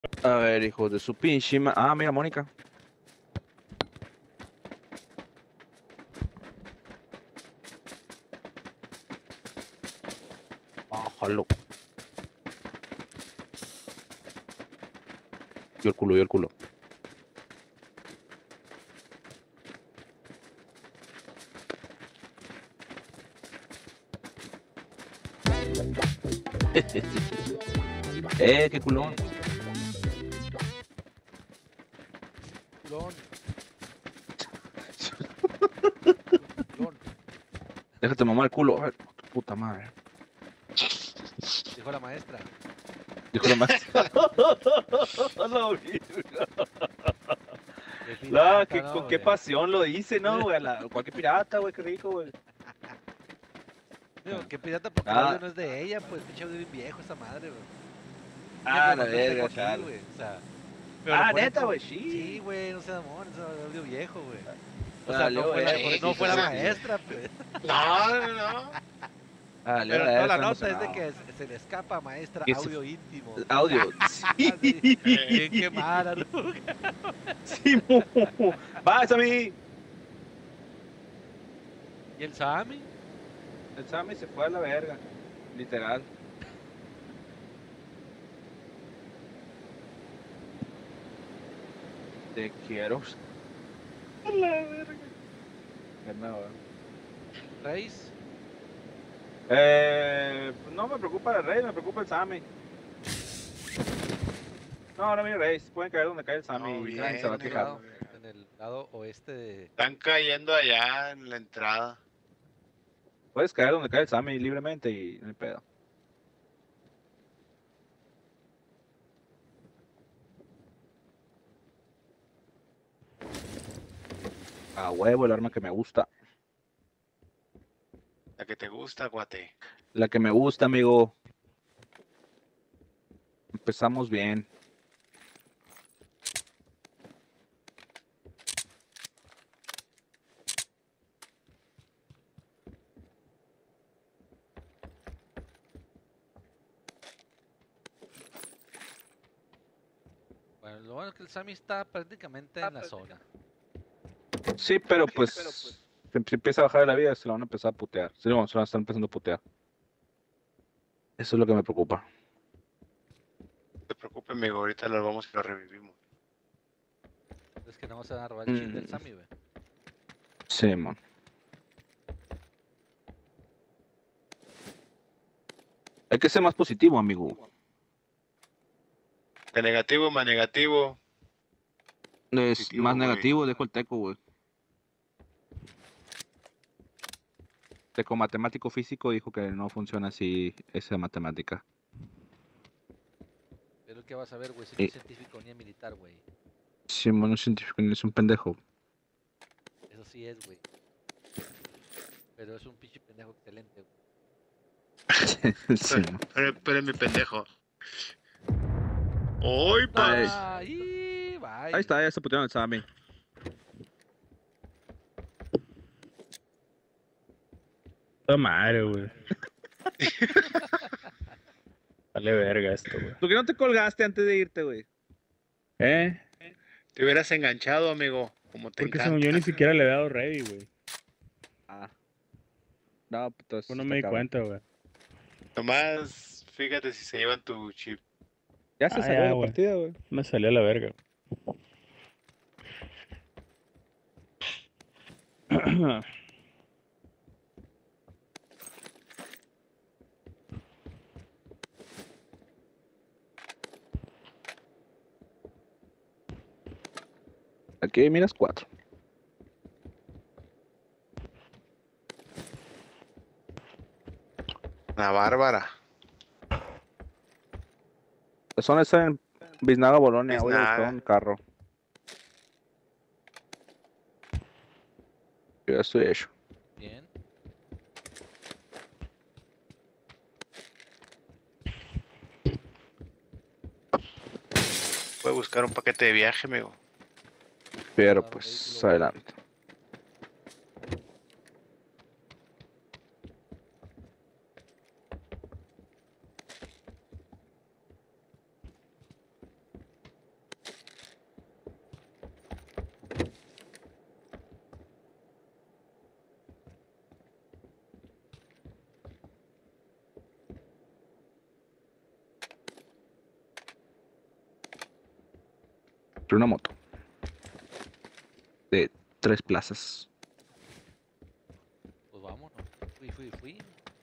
A ver, hijo de su pinche Ah, mira, Mónica. Bájalo. Yo el culo, yo el culo. Qué culón. Culón. Culón. Déjate mamar el culo. Ay, puta madre. Dijo la maestra. Dijo la maestra. No, Qué la, pirata, con ¿no, qué güey? pasión lo dice, ¿no, güey? Cualquier pirata, güey, qué rico, güey. Digo, qué pirata porque el audio Ah, no es de ella, pues pinche audio bien viejo esa madre, güey. Ella me ah, lo la mandó y tengo verga, aquí, chale. güey. O sea, pero lo Ah, ponen neta, como. güey, Sí, sí. güey, no seas amor, es audio viejo, güey. O sea, no Valió fue la, ver, no poquito, fue la güey. maestra, pues. No, no, no. Valió Pero toda ver, la está nota es de emocionado. que se le escapa, maestra, Que audio íntimo. audio, sí. Sí, bien quemada, ¿no? Sí, va, Sammy. ¿Y el Sammy? El Sammy se fue a la verga, literal. Te quiero. A la verga. Que no, ¿Reis? pues no me preocupa el Rey, me preocupa el Sammy. No, ahora viene Rey, pueden caer donde cae el Sammy No, y nadie se va a bien, quejar. En el lado oeste de. Están cayendo allá en la entrada. Puedes caer donde cae el Sammy libremente y no hay pedo. A huevo, el arma que me gusta. La que te gusta, guate. La que me gusta, amigo. Empezamos bien. Bueno, lo bueno es que el Sammy está prácticamente en la zona. Sí, pero pues se empieza a bajar de la vida, se lo van a empezar a putear. Sí, no, se van a estar empezando a putear. Eso es lo que me preocupa. No te preocupes, amigo. Ahorita lo vamos y lo revivimos. Es que no se van a robar el chill del Mm, Sammy, güey. sí, man. Hay que ser más positivo, amigo. De negativo, más negativo. Es Positivo, más güey. negativo, dejo el teco, güey. Teco matemático físico dijo que no funciona así esa matemática. Pero ¿qué vas a ver, güey? Si no Y es científico ni es militar, güey. si mono científico no es un pendejo. Eso sí es, güey. Pero es un pinche pendejo excelente, güey. Sí, man. Pero mi pendejo. ¡Uy, pa! Ay, Ay, bye. ahí está, ya se putearon el Sammy. Puta madre, güey. Vale verga esto, güey. ¿Por qué no te colgaste antes de irte, güey? Te hubieras enganchado, amigo. Como te Porque encanta. según yo ni siquiera le había dado ready, güey. Ah. No, pues entonces Pues no está me di cabrón. cuenta, güey. Nomás fíjate si se llevan tu chip. Ya se Ah, salió ya, de la güey. partida, güey. Me salió a la verga. Aquí miras 4. La Bárbara. La zona está en Biznaga, Bolonia. Voy a buscar Biznaga. un carro. Yo ya estoy hecho. Bien. Voy a buscar un paquete de viaje, amigo. Pero Ah, pues vehículo, adelante. Pero una moto. De 3 plazas. Pues vámonos. Fui.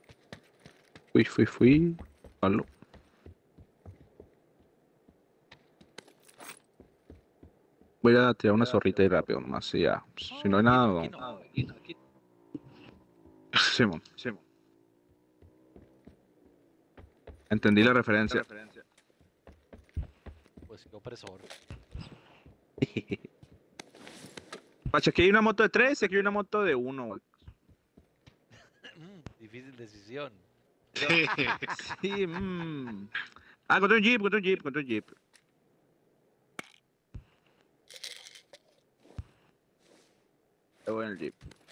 Fui. Palo. Voy a tirar una zorrita y rápido nomás. Y ya. Pues, si no hay nada, Aquí no. no, aquí. Simón. Entendí la referencia. Pues qué opresor. Pacha, aquí hay una moto de 3 y aquí hay una moto de 1, güey. Difícil decisión. Sí, Ah, contra un jeep. Está bueno el jeep.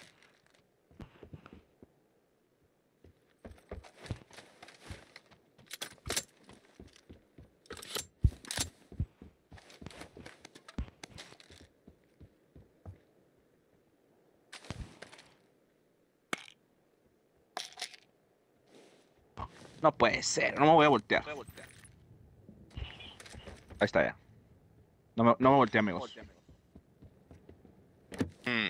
No puede ser, no me voy a voltear. Ahí está ya. No me volteé, amigos. Mm.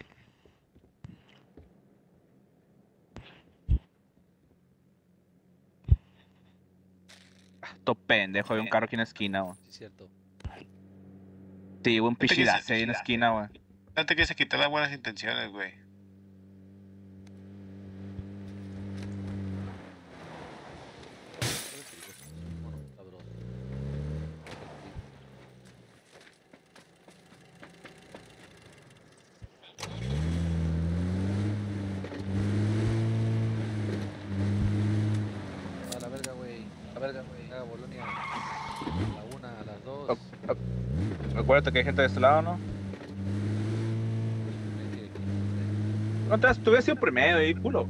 Todo pendejo, hay un carro aquí en la esquina, güey. Sí, es cierto. Sí, un ¿Qué pichidazo ahí en la esquina, güey. No te quieres quitar las buenas intenciones, güey. Bueno, cabrón. A la verga, güey. A Bolonia. A la 1, a las 2. Acuérdate que hay gente de este lado, ¿no? No te hubieras sido primero ahí, culo.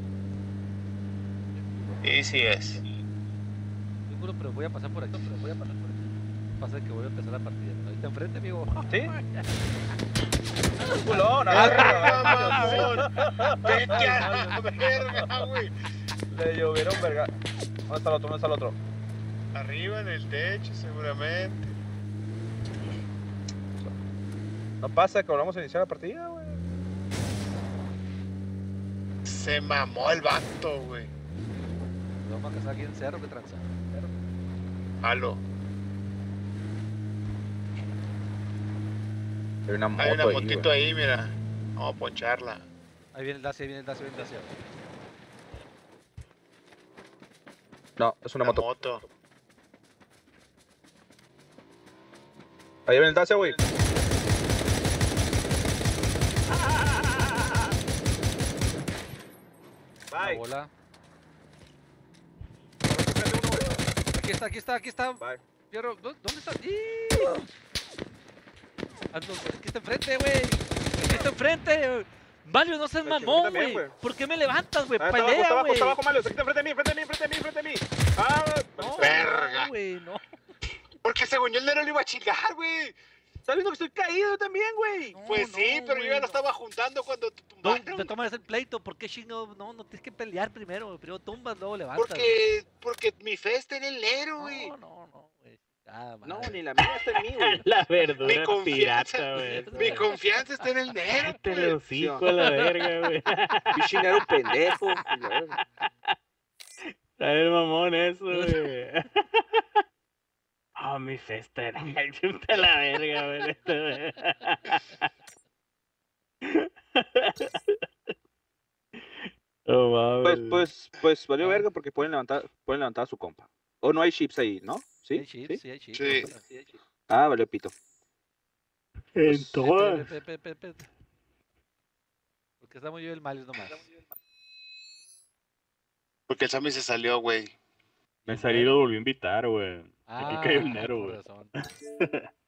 Sí es. Seguro, pero voy a pasar por aquí. Pasa que voy a empezar la partida. Ahí está enfrente, amigo. ¿Sí? Culón, Vete a la verga, güey. Le llovieron verga. ¿Dónde está el otro? Arriba en el techo, seguramente. No pasa que volvamos a iniciar la partida, güey. Se mamó el vato, güey. Nos vamos a casar aquí en cerro que tranza. Halo. Hay una moto Hay una ahí, motito güey. ahí, mira. Vamos a poncharla. Ahí viene el Dacia, viene el Dacia. No, es una La moto. moto. Ahí viene el Dacia, güey. Una Bye. bola. Aquí está. Bye. Fierro, ¿dónde está? ¡Ih! Ando, aquí está enfrente, güey. Aquí está enfrente. Mario, no seas Pero si mamón, también, güey. güey. ¿Por qué me levantas, güey? Ah, Pelea, güey. está abajo, Mario. Aquí está enfrente de mí. Ah, No, Verga. güey, no. Porque según yo el Nero lo iba a chingar, güey. ¿Estás viendo que estoy caído también, güey? No, Pues sí, no, pero yo güey, ya lo no. estaba juntando cuando te No, tumbaron. te tomas el pleito, ¿por qué chino? No, tienes que pelear primero, güey. Primero tumbas, luego levantas. Porque mi fe está en el Nero, güey. güey. No, güey. Ah, No, madre. ni la mía está en mí, güey. La Mi verdura confianza, pirata, güey. mi confianza está en el Nero, Te güey. lo hocico a la verga, güey. Pichinero pendejo. Está el mamón eso, güey. Oh, mi festa era chuta la verga, güey. Oh, mames. Pues valió verga porque pueden levantar a su compa. O no hay chips ahí, ¿no? ¿Sí? Hay chips, sí, hay chips. Sí. Ah, valió pito. En todas. Espérate. Porque estamos yo y el Malius nomás. Porque el Sammy se salió, güey. Me salí y lo volví a invitar, güey. Ah, Aquí cae un Nero, con güey. razón.